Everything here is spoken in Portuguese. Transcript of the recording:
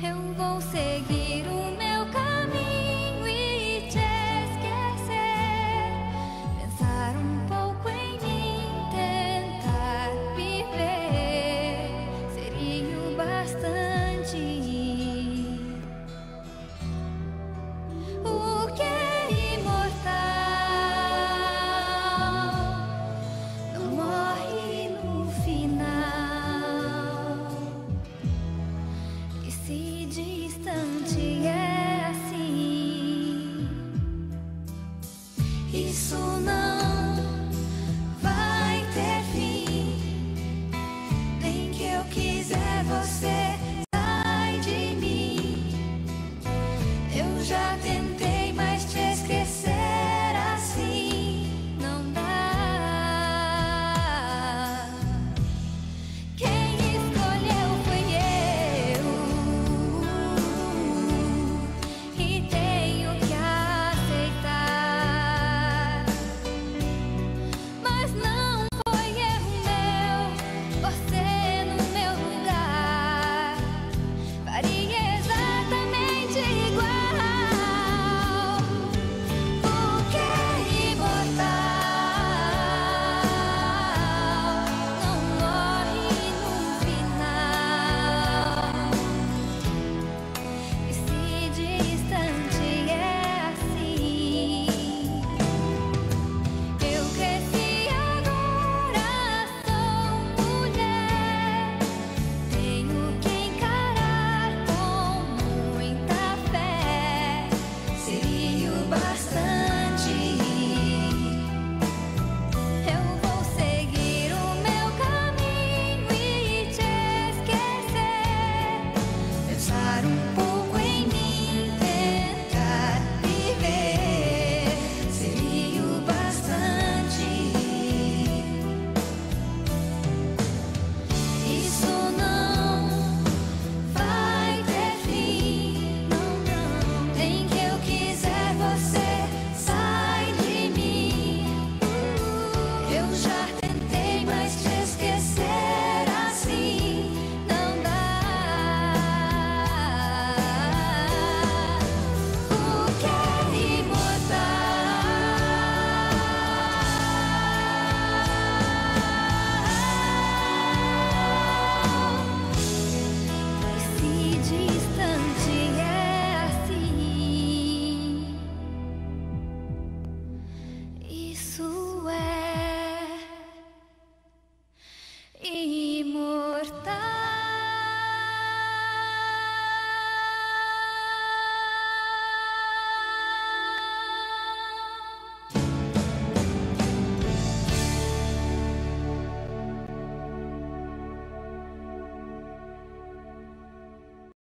Eu vou seguir o meu caminho e te esquecer. Pensar um pouco em mim, tentar viver seria o bastante. O que é imortal não morre no final. Esse distante é assim. Isso não vai ter fim. Nem que eu quiser, você sai de mim. Eu já tentei, mas te esquecer assim não dá. Quem escolheu foi eu, e tenho que aceitar. Mas não foi erro meu, você no meu lugar faria exatamente igual. O que é imortal não morre no final. Esse distante é assim. Eu cresci agora, sou mulher. Tenho que encarar com muita fé. Seria o bastante. Eu vou seguir o meu caminho e te esquecer. Pensar um pouco